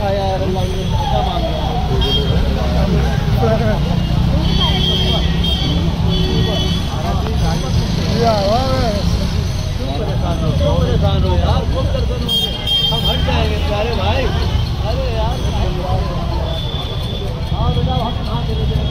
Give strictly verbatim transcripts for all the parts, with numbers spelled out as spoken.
आया यार क्या मांग रहा परेशान हो यार, खूब दर्शन होंगे, हम हट जाएंगे प्यारे भाई। अरे यार हाँ बेटा हम कहाँ चले जाएंगे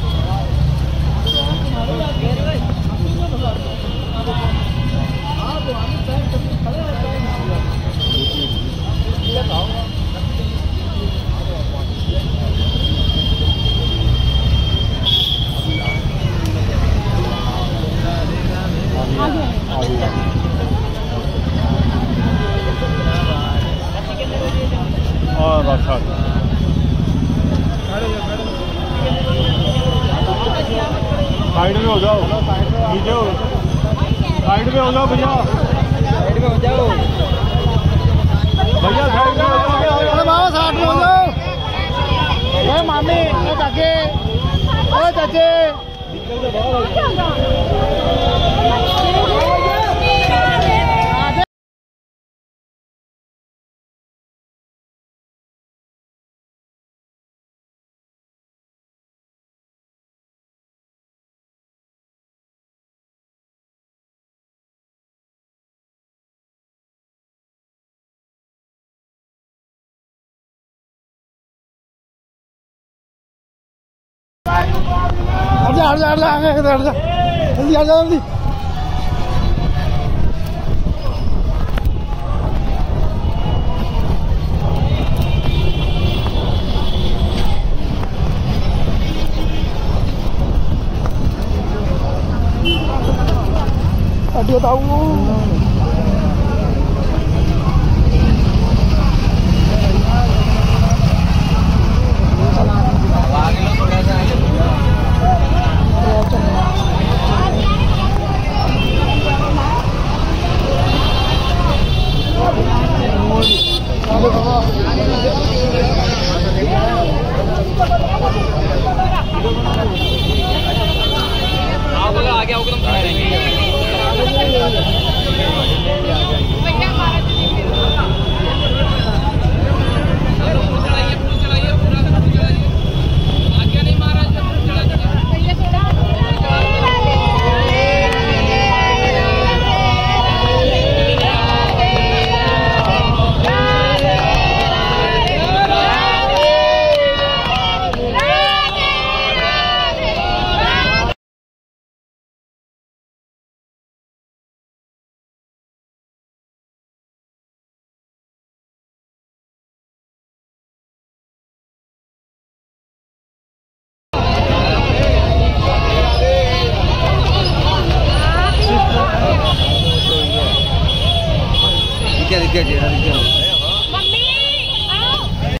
और बस साइड में हो जाओ, नीचे हो, साइड में हो जाओ भैया, साइड में हो जाओ भैया साइड में हो जाओ, बाबा साइड में हो जाओ। ए मामी, ए चाचे, ओ चाचे हट जा हट जा हट जा हट जा जल्दी आ जा जल्दी। Dia tahu. आगे आओगे तुम खड़े रहेंगे। क्या दिक्कत है?